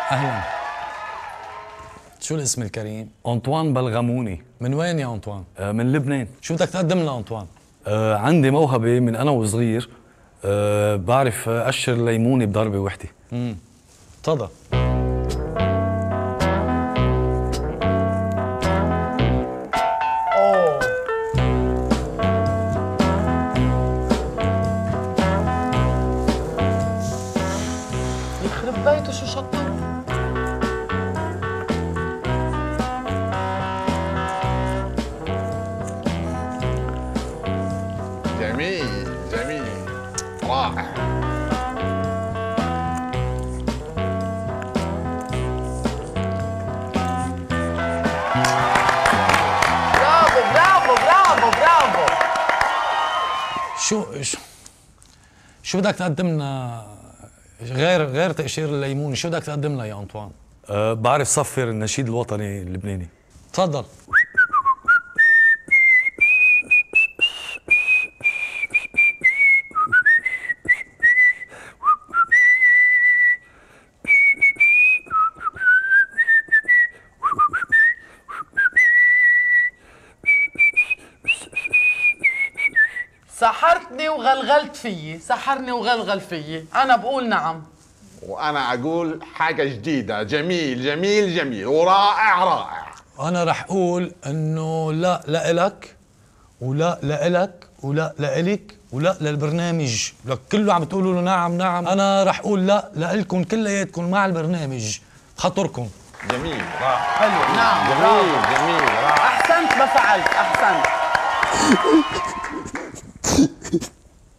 أهلا. شو الاسم الكريم؟ أنطوان بلغموني. من وين يا أنطوان؟ من لبنان. شو بدك تقدم لنا أنطوان؟ عندي موهبة من أنا وصغير. بعرف أقشر ليمونة بضربة وحدة. تفضل. يخرب بيته شو شطه. جميل جميل رائع. برافو برافو برافو برافو. شو بدك تقدم لنا غير تقشير الليمون؟ شو بدك تقدم لنا يا أنطوان؟ بعرف صفر النشيد الوطني اللبناني. تفضل. سحرتني وغلغلت فيي، سحرني وغلغل فيي، أنا بقول نعم. وأنا أقول حاجة جديدة. جميل جميل جميل ورائع رائع. أنا رح أقول إنه لا لإلك ولا لإلك ولا لإلك ولا للبرنامج، لك كله عم تقولوا له نعم نعم. أنا رح أقول لا لإلكم كلياتكم مع البرنامج، خاطركم. جميل حلو. نعم جميل جميل رائع. أحسنت ما فعلت، أحسنت.